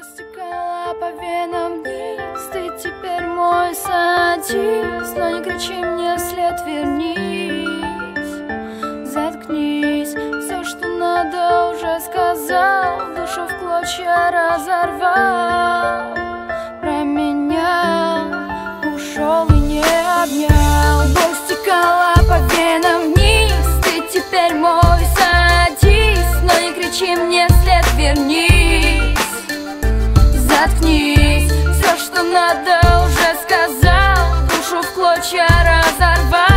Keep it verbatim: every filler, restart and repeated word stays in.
Стекала по венам вниз, ты теперь мой садист. Но не кричи мне вслед, вернись, заткнись. Все, что надо, уже сказал, душу в клочья разорвал. Про меня ушел и не обнял. Боль стекала по венам вниз, ты теперь мой садист. Но не кричи мне вслед, вернись, заткнись. Все, что надо, уже сказал, душу в клочья разорвал.